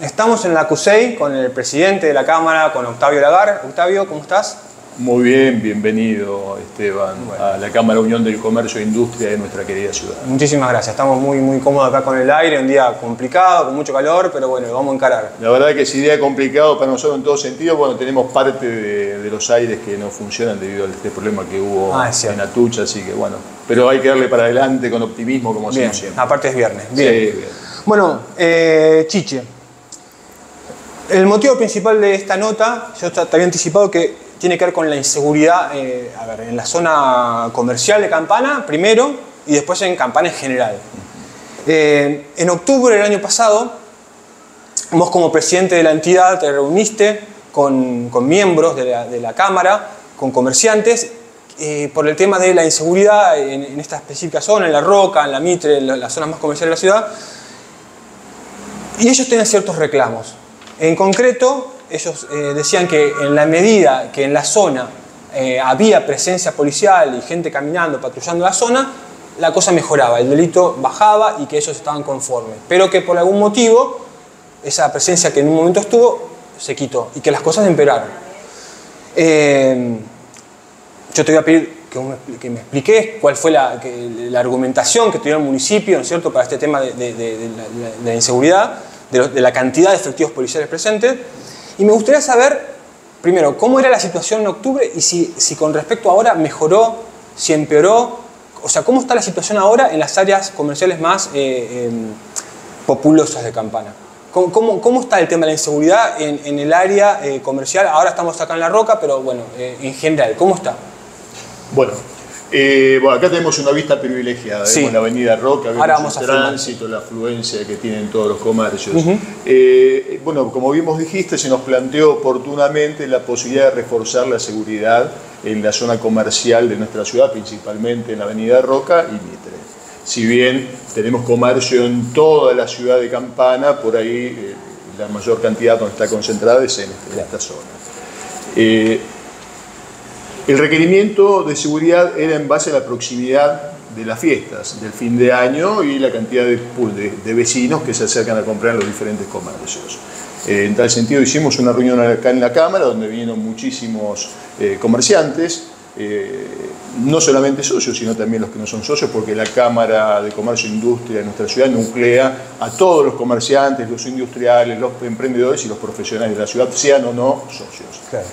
Estamos en la CUSEI con el presidente de la Cámara, con Octavio Lagar. Octavio, ¿cómo estás? Muy bien, bienvenido Esteban a la Cámara Unión del Comercio e Industria de nuestra querida ciudad. Muchísimas gracias, estamos muy cómodos acá con el aire, un día complicado, con mucho calor, pero bueno, lo vamos a encarar. La verdad que es día complicado para nosotros en todo sentido, bueno, tenemos parte de los aires que no funcionan debido a este problema que hubo en Atucha, así que bueno, pero hay que darle para adelante con optimismo como hacemos siempre. Aparte es viernes, bien. Sí, bien. Bueno, Chiche, el motivo principal de esta nota, yo te había anticipado que tiene que ver con la inseguridad en la zona comercial de Campana, primero, y después en Campana en general. En octubre del año pasado, vos como presidente de la entidad te reuniste con miembros de la Cámara, con comerciantes, por el tema de la inseguridad en esta específica zona, en La Roca, en La Mitre, en las zonas más comerciales de la ciudad, y ellos tenían ciertos reclamos. En concreto, ellos decían que en la medida que en la zona había presencia policial y gente caminando, patrullando la zona, la cosa mejoraba, el delito bajaba y que ellos estaban conformes. Pero que por algún motivo, esa presencia que en un momento estuvo, se quitó y que las cosas empeoraron. Yo te voy a pedir que me expliques cuál fue la argumentación que tuvieron el municipio, ¿no es cierto?, para este tema de la inseguridad, de la cantidad de efectivos policiales presentes. Y me gustaría saber, primero, cómo era la situación en octubre y si con respecto a ahora mejoró, si empeoró, o sea, cómo está la situación ahora en las áreas comerciales más populosas de Campana. ¿Cómo está el tema de la inseguridad en el área comercial? Ahora estamos acá en La Roca, pero bueno, en general, ¿cómo está? Bueno, acá tenemos una vista privilegiada, con la avenida Roca, vemos el tránsito, la afluencia que tienen todos los comercios. Bueno, como bien vos dijiste, se nos planteó oportunamente la posibilidad de reforzar la seguridad en la zona comercial de nuestra ciudad, principalmente en la avenida Roca y Mitre. Si bien tenemos comercio en toda la ciudad de Campana, por ahí la mayor cantidad donde está concentrada es en esta zona. El requerimiento de seguridad era en base a la proximidad de las fiestas, del fin de año y la cantidad de vecinos que se acercan a comprar en los diferentes comercios. En tal sentido hicimos una reunión acá en la Cámara donde vinieron muchísimos comerciantes, no solamente socios, sino también los que no son socios, porque la Cámara de Comercio e Industria de nuestra ciudad nuclea a todos los comerciantes, los industriales, los emprendedores y los profesionales de la ciudad, sean o no socios. Claro.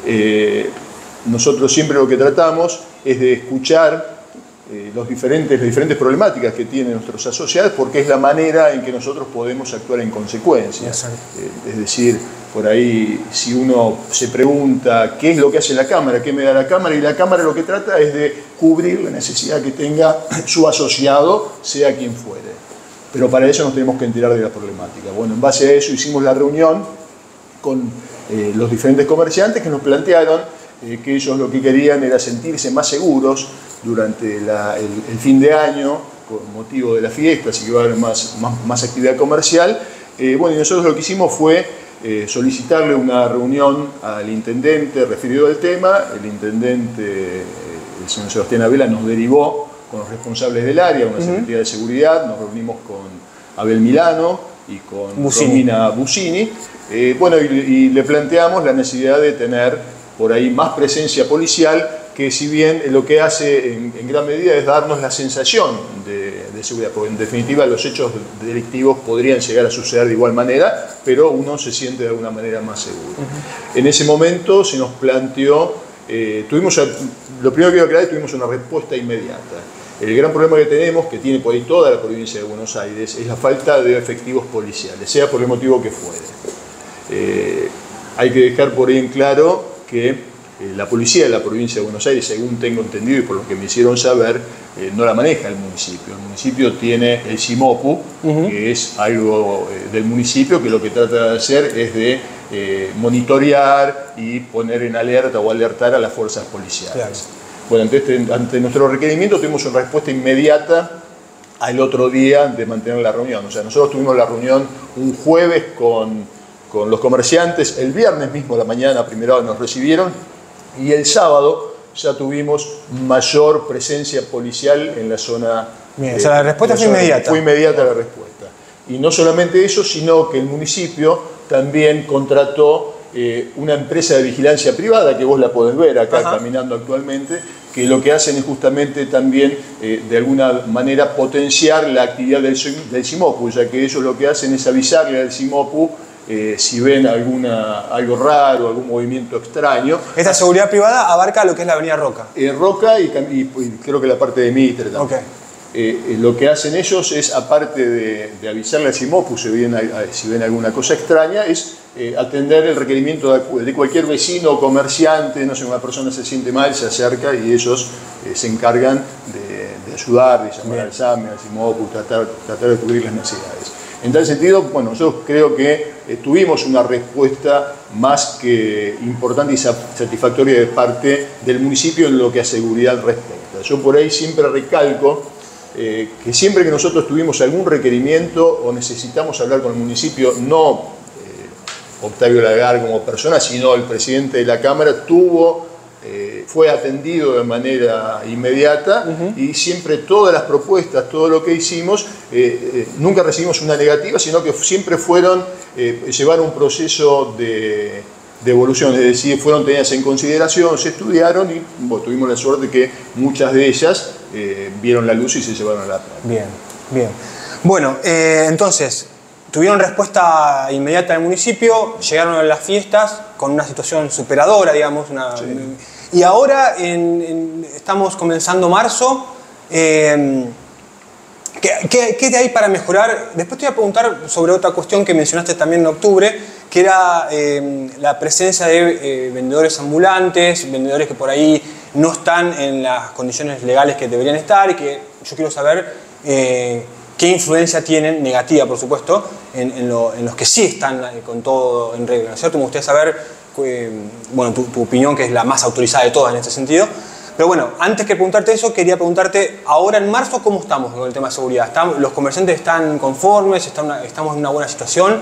Nosotros siempre lo que tratamos es de escuchar las diferentes problemáticas que tienen nuestros asociados, porque es la manera en que nosotros podemos actuar en consecuencia. Es decir, por ahí si uno se pregunta qué es lo que hace la Cámara, qué me da la Cámara, y la Cámara lo que trata es de cubrir la necesidad que tenga su asociado, sea quien fuere. Pero para eso nos tenemos que enterar de la problemática. Bueno, en base a eso hicimos la reunión con los diferentes comerciantes que nos plantearon que ellos lo que querían era sentirse más seguros durante el fin de año, con motivo de las fiestas y que va a haber más actividad comercial. Bueno, y nosotros lo que hicimos fue solicitarle una reunión al intendente referido al tema. El intendente, el señor Sebastián Abela, nos derivó con los responsables del área, una Secretaría de Seguridad. Nos reunimos con Abel Milano y con Romina Busini. Bueno, y le planteamos la necesidad de tener por ahí más presencia policial, que si bien lo que hace en gran medida es darnos la sensación de seguridad, porque en definitiva los hechos delictivos podrían llegar a suceder de igual manera, pero uno se siente de alguna manera más seguro. En ese momento se nos planteó, lo primero que quiero aclarar es que tuvimos una respuesta inmediata. El gran problema que tenemos, que tiene por ahí toda la provincia de Buenos Aires, es la falta de efectivos policiales, sea por el motivo que fuere. Hay que dejar por ahí en claro que la policía de la provincia de Buenos Aires, según tengo entendido y por lo que me hicieron saber, no la maneja el municipio. El municipio tiene el CIMOPU, que es algo del municipio que lo que trata de hacer es de monitorear y poner en alerta o alertar a las fuerzas policiales. Claro. Bueno, ante nuestro requerimiento tuvimos una respuesta inmediata al otro día de mantener la reunión. O sea, nosotros tuvimos la reunión un jueves con los comerciantes, el viernes mismo a la mañana, a primera hora nos recibieron, y el sábado ya tuvimos mayor presencia policial en la zona. Bien, o sea, la respuesta fue inmediata. Fue inmediata la respuesta. Y no solamente eso, sino que el municipio también contrató una empresa de vigilancia privada, que vos la podés ver acá caminando actualmente, que lo que hacen es justamente también, de alguna manera, potenciar la actividad del CIMOPU, ya que ellos lo que hacen es avisarle al CIMOPU si ven algo raro, algún movimiento extraño. Esta seguridad privada abarca lo que es la avenida Roca. Roca y creo que la parte de Mitre también. Lo que hacen ellos es, aparte de avisarle al CIMOPU si ven alguna cosa extraña, es atender el requerimiento de cualquier vecino o comerciante. No sé, una persona se siente mal, se acerca y ellos se encargan de ayudar, de llamar al SAME, al CIMOPU, tratar de cubrir las necesidades. En tal sentido, bueno, yo creo que tuvimos una respuesta más que importante y satisfactoria de parte del municipio en lo que a seguridad respecta. Yo por ahí siempre recalco que siempre que nosotros tuvimos algún requerimiento o necesitamos hablar con el municipio, no Octavio Lagar como persona, sino el presidente de la Cámara fue atendido de manera inmediata y siempre todas las propuestas, todo lo que hicimos, nunca recibimos una negativa, sino que siempre llevaron un proceso de evolución, es decir, fueron tenidas en consideración, se estudiaron y tuvimos la suerte que muchas de ellas vieron la luz y se llevaron a la práctica. Bien, bien. Bueno, entonces, tuvieron respuesta inmediata del municipio, llegaron a las fiestas con una situación superadora, digamos. Sí. Y ahora estamos comenzando marzo. ¿Qué hay para mejorar? Después te voy a preguntar sobre otra cuestión que mencionaste también en octubre, que era la presencia de vendedores ambulantes, vendedores que por ahí no están en las condiciones legales que deberían estar, y que yo quiero saber qué influencia tienen, negativa por supuesto, en los que sí están con todo en regla, ¿no es cierto? Me gustaría saber bueno, tu opinión, que es la más autorizada de todas en este sentido. Pero bueno, antes que preguntarte eso, quería preguntarte, ahora en marzo, ¿cómo estamos con el tema de seguridad? ¿Los comerciantes están conformes? ¿Estamos en una buena situación?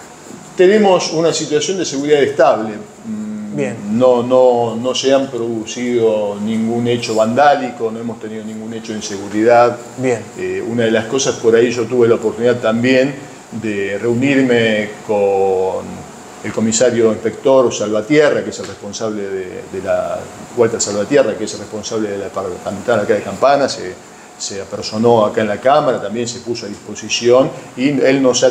Tenemos una situación de seguridad estable. Bien. No se han producido ningún hecho vandálico, no hemos tenido ningún hecho de inseguridad. Bien. Una de las cosas, por ahí yo tuve la oportunidad también de reunirme con el comisario inspector Salvatierra, que es el responsable de la Walter Salvatierra, que es el responsable de la departamental acá de Campana, se apersonó acá en la Cámara, también se puso a disposición y él nos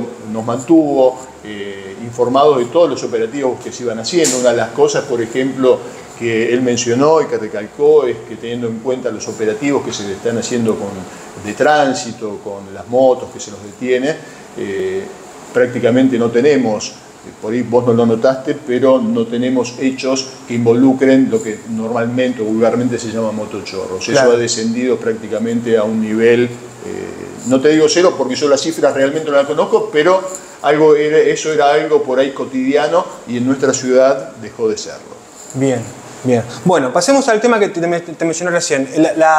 mantuvo informados de todos los operativos que se iban haciendo. Una de las cosas, por ejemplo, que él mencionó y que recalcó es que, teniendo en cuenta los operativos que se están haciendo de tránsito, con las motos que se los detiene, prácticamente no tenemos, por ahí vos no lo notaste, pero no tenemos hechos que involucren lo que normalmente o vulgarmente se llama motochorros. Claro. Eso ha descendido prácticamente a un nivel, no te digo cero porque yo las cifras realmente no las conozco, pero eso era algo por ahí cotidiano y en nuestra ciudad dejó de serlo. Bien, bien. Bueno, pasemos al tema que te mencioné recién,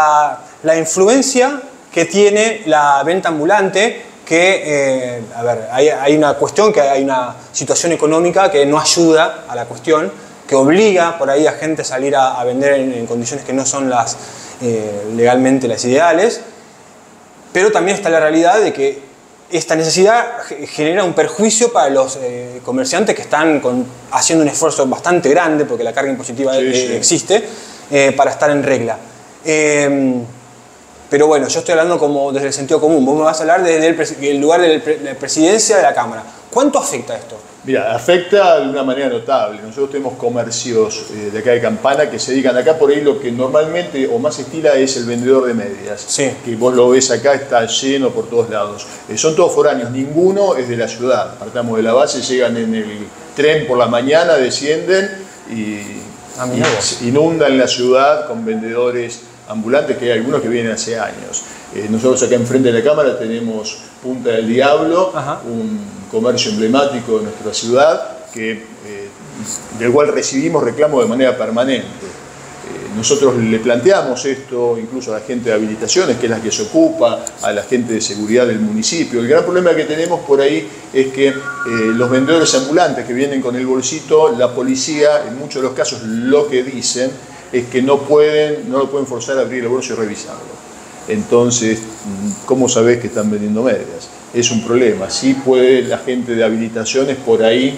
la influencia que tiene la venta ambulante. Que, a ver, hay una cuestión, que hay una situación económica que no ayuda a la cuestión, que obliga por ahí a gente a salir a vender en condiciones que no son legalmente las ideales, pero también está la realidad de que esta necesidad genera un perjuicio para los comerciantes que están haciendo un esfuerzo bastante grande, porque la carga impositiva existe, para estar en regla. Pero bueno, yo estoy hablando como desde el sentido común. Vos me vas a hablar desde el lugar de la presidencia de la Cámara. ¿Cuánto afecta esto? Mira, afecta de una manera notable. Nosotros tenemos comercios de acá de Campana que se dedican acá, por ahí lo que normalmente o más estila es el vendedor de medias. Sí. Que vos lo ves acá, está lleno por todos lados. Son todos foráneos, ninguno es de la ciudad. Partamos de la base, llegan en el tren por la mañana, descienden y inundan la ciudad con vendedores ambulantes, que hay algunos que vienen hace años. Nosotros acá enfrente de la Cámara tenemos Punta del Diablo, un comercio emblemático de nuestra ciudad, del cual recibimos reclamos de manera permanente. Nosotros le planteamos esto incluso a la gente de habilitaciones, que es la que se ocupa, a la gente de seguridad del municipio. El gran problema que tenemos por ahí es que los vendedores ambulantes que vienen con el bolsito, la policía, en muchos de los casos, lo que dicen es que no lo pueden forzar a abrir el bolso y revisarlo. Entonces, ¿cómo sabés que están vendiendo medias? es un problema. Sí puede la gente de habilitaciones por ahí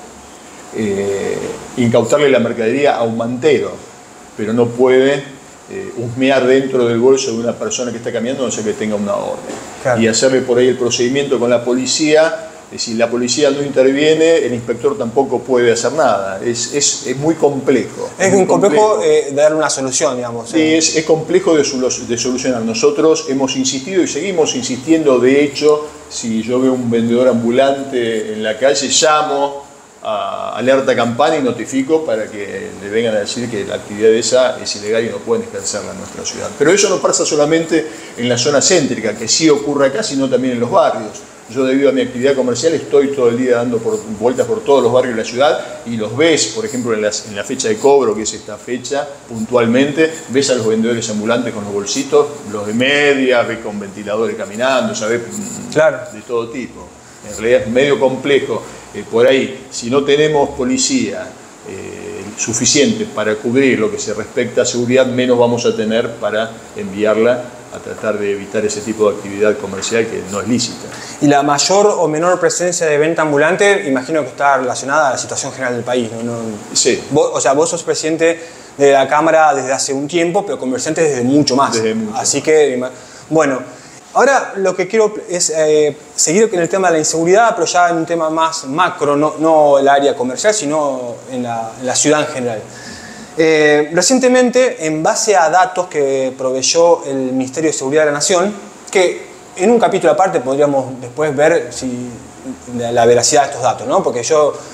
incautarle la mercadería a un mantero, pero no puede husmear dentro del bolso de una persona que está caminando, no sé que tenga una orden. Claro. Y hacerle por ahí el procedimiento con la policía. Si la policía no interviene, el inspector tampoco puede hacer nada. Es muy complejo. Es muy complejo de darle una solución, digamos. Sí, es complejo de solucionar. Nosotros hemos insistido y seguimos insistiendo. De hecho, si yo veo un vendedor ambulante en la calle, llamo a Alerta Campana y notifico para que le vengan a decir que la actividad esa es ilegal y no pueden ejercerla en nuestra ciudad. Pero eso no pasa solamente en la zona céntrica, que sí ocurre acá, sino también en los barrios. Yo, debido a mi actividad comercial, estoy todo el día dando vueltas por todos los barrios de la ciudad y los ves, por ejemplo, en la fecha de cobro, que es esta fecha, puntualmente, ves a los vendedores ambulantes con los bolsitos, los de medias, ves con ventiladores caminando, ¿sabes? Claro. De todo tipo. En realidad es medio complejo. Por ahí, si no tenemos policía suficiente para cubrir lo que se respecta a seguridad, menos vamos a tener para enviarla a tratar de evitar ese tipo de actividad comercial que no es lícita. Y la mayor o menor presencia de venta ambulante, imagino que está relacionada a la situación general del país, ¿no? Sí. Vos sos presidente de la Cámara desde hace un tiempo, pero comerciante desde mucho más. Desde mucho. Así que, bueno, ahora lo que quiero es seguir en el tema de la inseguridad, pero ya en un tema más macro, no el área comercial, sino en la ciudad en general. Recientemente, en base a datos que proveyó el Ministerio de Seguridad de la Nación, que en un capítulo aparte podríamos después ver la veracidad de estos datos, ¿no? Porque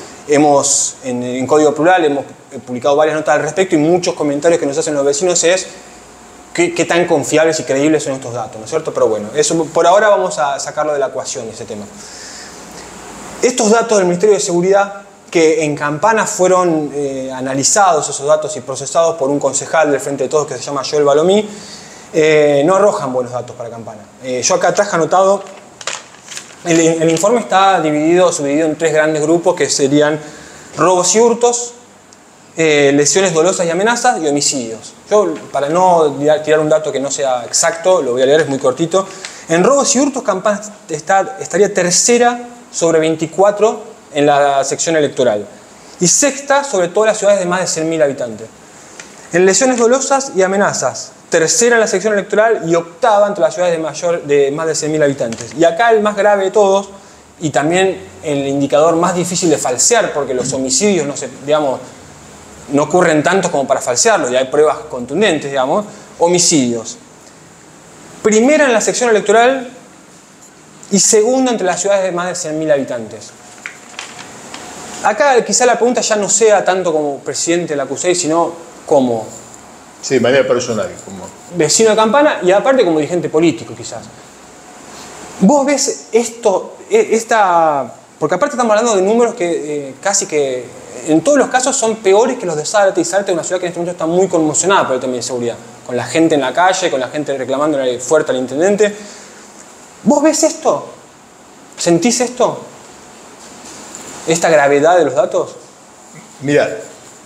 en Código Plural hemos publicado varias notas al respecto y muchos comentarios que nos hacen los vecinos es qué tan confiables y creíbles son estos datos, ¿no es cierto? Pero bueno, eso por ahora vamos a sacarlo de la ecuación, ese tema. Estos datos del Ministerio de Seguridad, que en Campana fueron analizados esos datos y procesados por un concejal del Frente de Todos que se llama Joel Balomí, no arrojan buenos datos para Campana. Yo acá traje anotado, el informe está subdividido en 3 grandes grupos que serían robos y hurtos, lesiones dolosas y amenazas y homicidios. Yo, para no tirar un dato que no sea exacto, lo voy a leer, es muy cortito. En robos y hurtos, Campana estaría tercera sobre 24 en la sección electoral y sexta sobre todas las ciudades de más de 100.000 habitantes. En lesiones dolosas y amenazas, tercera en la sección electoral y octava entre las ciudades de más de 100.000 habitantes. Y acá el más grave de todos, y también el indicador más difícil de falsear, porque los homicidios no ocurren tantos como para falsearlos, y hay pruebas contundentes, homicidios. Primera en la sección electoral y segunda entre las ciudades de más de 100.000 habitantes. Acá quizá la pregunta ya no sea tanto como presidente de la CUSEI, sino como... Sí, de manera personal. Como vecino de Campana y aparte como dirigente político quizás. ¿Vos ves porque aparte estamos hablando de números que casi que en todos los casos son peores que los de Zárate, y Zárate es una ciudad que en este momento está muy conmocionada por el tema de seguridad, con la gente en la calle, con la gente reclamándole fuerte al intendente. ¿Vos ves esto? ¿Sentís esto? ¿Esta gravedad de los datos? Mirá,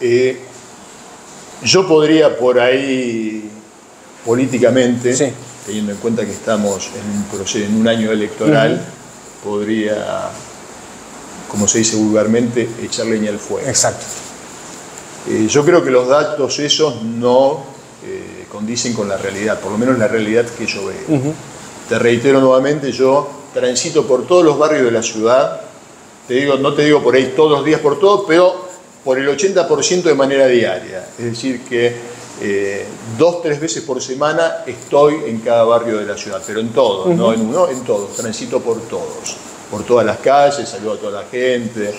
yo podría por ahí políticamente, sí, teniendo en cuenta que estamos en un año electoral, podría, como se dice vulgarmente, echar leña al fuego. Exacto. Yo creo que los datos esos no condicen con la realidad, por lo menos la realidad que yo veo. Te reitero nuevamente, yo transito por todos los barrios de la ciudad, no te digo por ahí todos los días por todo, pero por el 80% de manera diaria. Es decir que 2-3 veces por semana estoy en cada barrio de la ciudad, pero en todos, no en uno, en todos. Transito por todos, por todas las calles, saludo a toda la gente.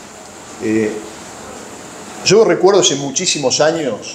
Yo recuerdo hace muchísimos años,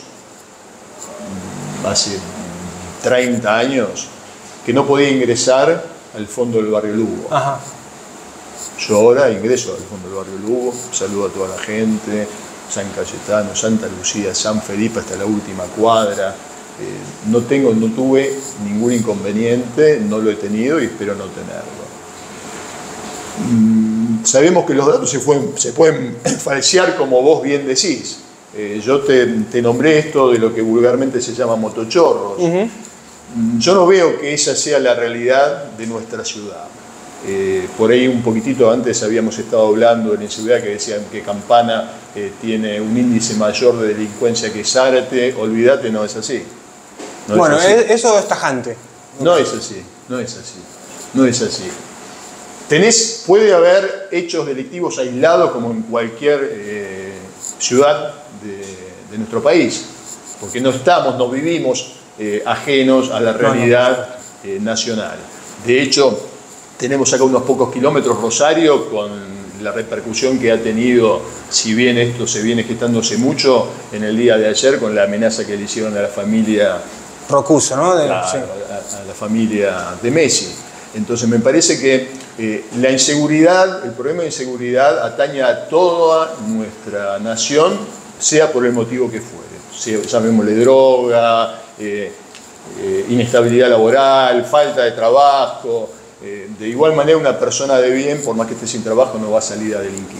hace 30 años, que no podía ingresar al fondo del barrio Lugo. Ajá. Yo ahora ingreso al fondo del barrio Lugo, saludo a toda la gente, San Cayetano, Santa Lucía, San Felipe hasta la última cuadra. No tuve ningún inconveniente, no lo he tenido y espero no tenerlo. Sabemos que los datos se pueden falsear, como vos bien decís. Yo te nombré esto de lo que vulgarmente se llama motochorros. Yo no veo que esa sea la realidad de nuestra ciudad. Por ahí un poquitito antes habíamos estado hablando de la inseguridad, que decían que Campana tiene un índice mayor de delincuencia que Zárate. Olvídate, no es así. No bueno, es así. Eso es tajante. No es así, no es así, no es así. Puede haber hechos delictivos aislados como en cualquier ciudad de nuestro país, porque no vivimos ajenos a la realidad nacional. De hecho, tenemos acá unos pocos kilómetros Rosario, con la repercusión que ha tenido, si bien esto se viene gestándose mucho, en el día de ayer con la amenaza que le hicieron a la familia Rocuso, ¿no? a la familia de Messi. Entonces me parece que la inseguridad, el problema de inseguridad atañe a toda nuestra nación, sea por el motivo que fuere. Llamémosle droga, inestabilidad laboral, falta de trabajo. De igual manera, una persona de bien, por más que esté sin trabajo, no va a salir a delinquir.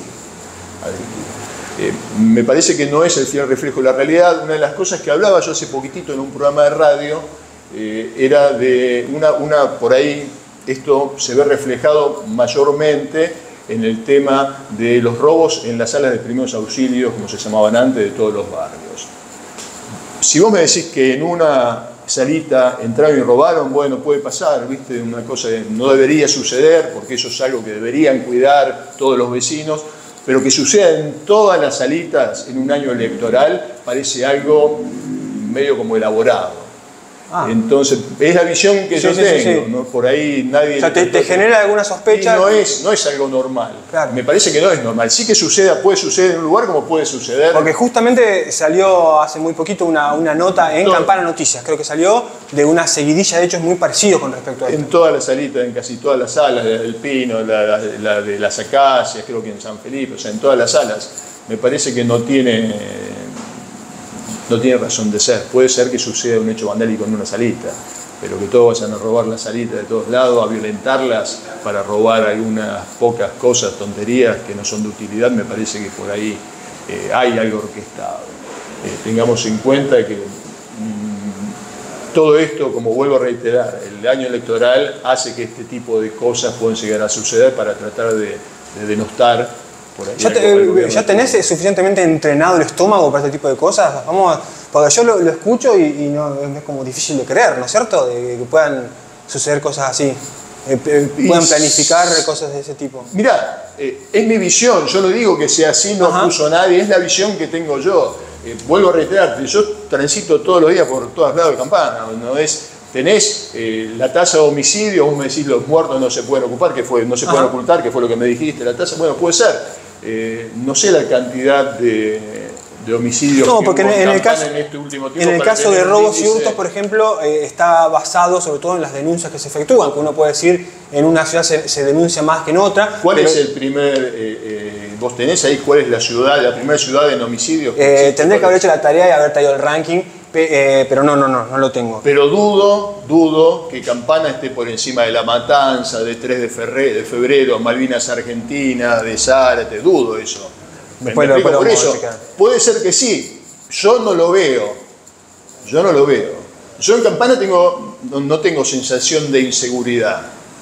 Me parece que no es el fiel reflejo de la realidad. Una de las cosas que hablaba yo hace poquitito en un programa de radio era de por ahí esto se ve reflejado mayormente en el tema de los robos en las salas de primeros auxilios, como se llamaban antes, de todos los barrios. Si vos me decís que en una salita entraron y robaron, bueno, puede pasar, ¿viste? Una cosa que no debería suceder, porque eso es algo que deberían cuidar todos los vecinos, pero que suceda en todas las salitas en un año electoral parece algo medio como elaborado. Entonces, es la visión que yo tengo, ¿no? Por ahí nadie... O sea, te genera alguna sospecha. No es algo normal. Claro. Me parece que no es normal. Sí que puede suceder en un lugar como puede suceder... Porque justamente salió hace muy poquito una nota en Campana Noticias, creo que salió, de una seguidilla de hechos muy parecidos con respecto a esto. En todas las salitas, en casi todas las salas, la del Pino, la de las Acacias, creo que en San Felipe, o sea, en todas las salas. Me parece que no tiene razón de ser. Puede ser que suceda un hecho vandálico en una salita, pero que todos vayan a robar las salitas de todos lados, a violentarlas para robar algunas pocas cosas, tonterías que no son de utilidad, me parece que por ahí hay algo orquestado. Tengamos en cuenta que todo esto, como vuelvo a reiterar, el año electoral hace que este tipo de cosas puedan llegar a suceder para tratar de denostar. ¿Ya tenés suficientemente entrenado el estómago para este tipo de cosas? Porque yo lo escucho y no, es como difícil de creer, ¿no es cierto? De que puedan suceder cosas así, puedan planificar cosas de ese tipo. Mirá, es mi visión, yo no digo que sea así, no acuso a nadie, es la visión que tengo yo. Vuelvo a reiterarte, yo transito todos los días por todos lados de Campana, tenés la tasa de homicidios, vos me decís los muertos no se pueden ocupar, no se pueden ocultar, que fue lo que me dijiste, la tasa, bueno, puede ser. No sé la cantidad de homicidios no, porque que en el caso, en este último tiempo. En el caso de robos y hurtos, por ejemplo, está basado sobre todo en las denuncias que se efectúan, que uno puede decir en una ciudad se denuncia más que en otra. ¿Cuál es el primer, vos tenés ahí, cuál es la primera ciudad en homicidios? Tendré que haber hecho la tarea y haber traído el ranking, pero no lo tengo. Pero dudo que Campana esté por encima de La Matanza, de 3 de febrero, Malvinas Argentina, de Zárate, dudo eso. Después por eso, puede ser que sí, yo no lo veo. Yo en Campana no tengo sensación de inseguridad.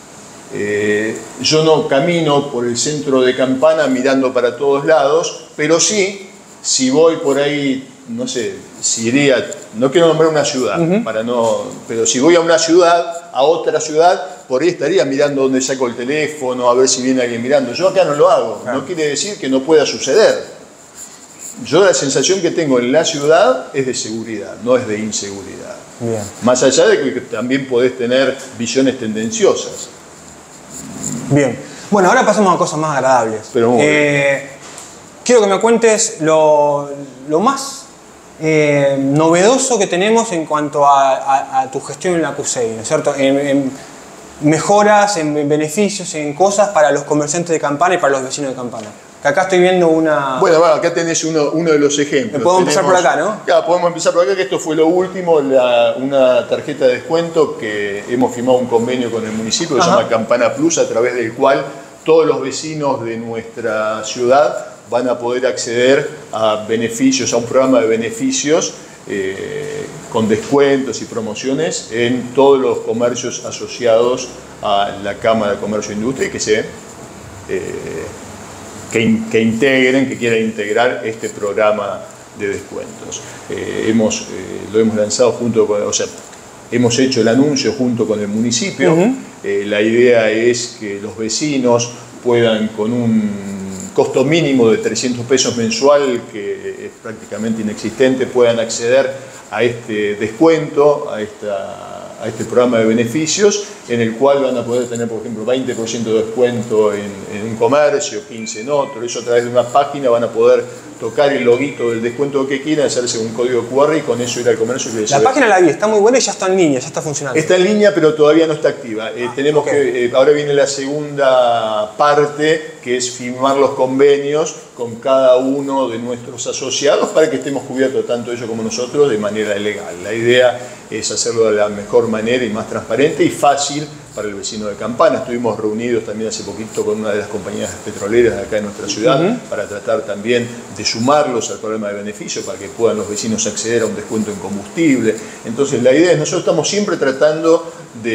Yo no camino por el centro de Campana mirando para todos lados, pero sí, si voy por ahí, no sé, si iría, no quiero nombrar una ciudad, pero si voy a una ciudad, a otra ciudad, por ahí estaría mirando dónde saco el teléfono, a ver si viene alguien mirando. Yo acá no lo hago, no quiere decir que no pueda suceder. Yo la sensación que tengo en la ciudad es de seguridad, no es de inseguridad. Bien. Más allá de que también podés tener visiones tendenciosas. Bien. Bueno, ahora pasamos a cosas más agradables. Pero muy bien. Quiero que me cuentes lo más novedoso que tenemos en cuanto a tu gestión en la CUSEI, ¿no es cierto? En mejoras, en beneficios, en cosas para los comerciantes de Campana y para los vecinos de Campana. Que acá estoy viendo una... Bueno, acá tenés uno de los ejemplos. Podemos empezar por acá, ¿no? Claro, podemos empezar por acá, que esto fue lo último, una tarjeta de descuento que hemos firmado un convenio con el municipio que se llama Campana Plus, a través del cual todos los vecinos de nuestra ciudad van a poder acceder a beneficios, a un programa de beneficios con descuentos y promociones en todos los comercios asociados a la Cámara de Comercio e Industria y que integren, que quieran integrar este programa de descuentos. Lo hemos lanzado junto con, hemos hecho el anuncio junto con el municipio. La idea es que los vecinos puedan, con un costo mínimo de 300 pesos mensual, que es prácticamente inexistente, puedan acceder a este descuento, a este programa de beneficios, en el cual van a poder tener, por ejemplo, 20% de descuento en un comercio, 15% en otro. Eso a través de una página van a poder tocar el loguito del descuento que quieran, hacerse un código QR y con eso ir al comercio. La página la vi, está muy buena y ya está en línea, ya está funcionando. Está en línea, pero todavía no está activa. Tenemos que, ahora viene la segunda parte, que es firmar los convenios con cada uno de nuestros asociados para que estemos cubiertos, tanto ellos como nosotros, de manera legal. La idea es hacerlo de la mejor manera y más transparente y fácil para el vecino de Campana. Estuvimos reunidos también hace poquito con una de las compañías petroleras de acá en nuestra ciudad para tratar también de sumarlos al programa de beneficio para que puedan los vecinos acceder a un descuento en combustible. Entonces la idea es, nosotros estamos siempre tratando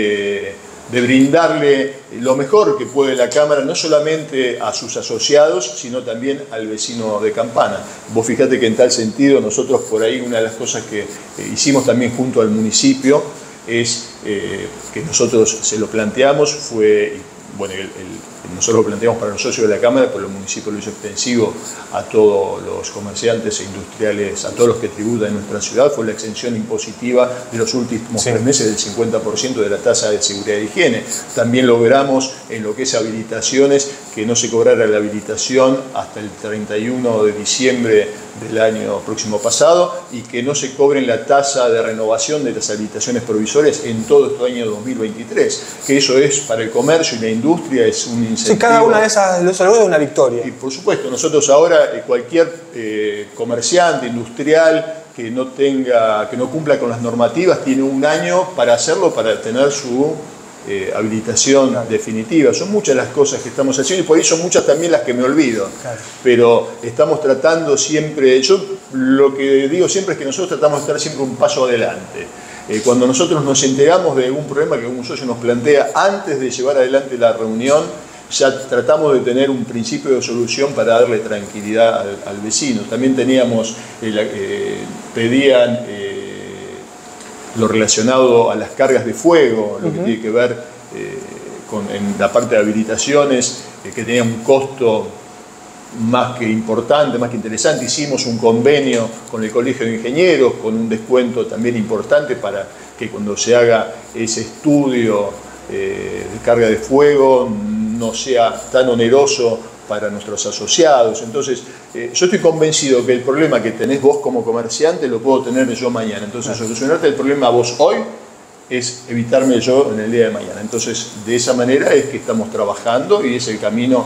de brindarle lo mejor que puede la Cámara, no solamente a sus asociados, sino también al vecino de Campana. Vos fijate que en tal sentido nosotros por ahí una de las cosas que hicimos también junto al municipio es que nosotros se lo planteamos, bueno, nosotros lo planteamos para los socios de la Cámara, pero el municipio lo hizo extensivo a todos los comerciantes e industriales, a todos los que tributan en nuestra ciudad, fue la exención impositiva de los últimos 3 meses del 50% de la tasa de seguridad e higiene. También logramos en lo que es habilitaciones que no se cobrara la habilitación hasta el 31 de diciembre del año próximo pasado y que no se cobren la tasa de renovación de las habilitaciones provisorias en todo este año 2023, que eso es para el comercio y la industria es un incentivo. Sí, cada una de esas los saludos es una victoria. Y por supuesto, nosotros ahora cualquier comerciante, industrial que no cumpla con las normativas tiene un año para hacerlo, para tener su habilitación definitiva. Son muchas las cosas que estamos haciendo y por ahí son muchas también las que me olvido. Pero estamos tratando siempre, yo lo que digo siempre es que nosotros tratamos de estar siempre un paso adelante. Cuando nosotros nos enteramos de algún problema que un socio nos plantea, antes de llevar adelante la reunión, ya tratamos de tener un principio de solución para darle tranquilidad al vecino. También teníamos, pedían lo relacionado a las cargas de fuego, lo que tiene que ver en la parte de habilitaciones, que tenía un costo más que importante, más que interesante. Hicimos un convenio con el Colegio de Ingenieros, con un descuento también importante para que cuando se haga ese estudio de carga de fuego no sea tan oneroso para nuestros asociados. Entonces, yo estoy convencido que el problema que tenés vos como comerciante lo puedo tener yo mañana. Entonces, solucionarte el problema a vos hoy es evitarme yo en el día de mañana. Entonces, de esa manera es que estamos trabajando y es el camino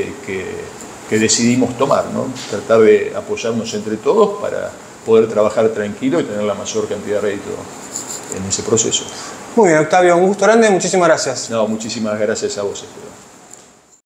que decidimos tomar, ¿no? Tratar de apoyarnos entre todos para poder trabajar tranquilo y tener la mayor cantidad de rédito en ese proceso. Muy bien, Octavio, un gusto grande, muchísimas gracias. No, muchísimas gracias a vos, Esteban.